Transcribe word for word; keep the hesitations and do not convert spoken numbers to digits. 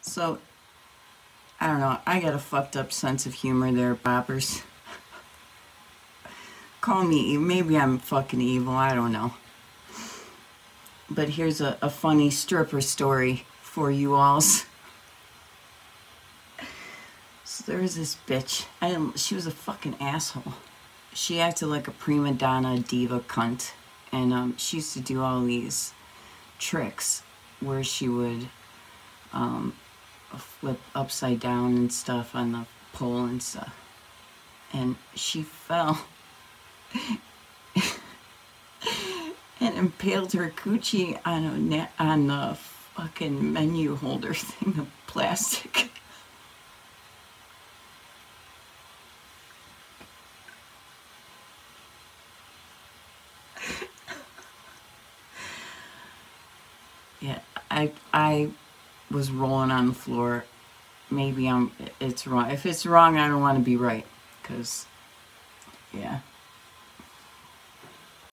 So, I don't know. I got a fucked up sense of humor there, boppers. Call me, maybe I'm fucking evil, I don't know. But here's a, a funny stripper story for you alls. So there was this bitch. I didn't, she was a fucking asshole. She acted like a prima donna diva cunt. And um, she used to do all these tricks where she would um, flip upside down and stuff on the pole and stuff. And she fell and impaled her coochie on a na- on a fucking menu holder thing of plastic. Yeah, I I was rolling on the floor. Maybe I'm it's wrong. If it's wrong, I don't want to be right, because yeah.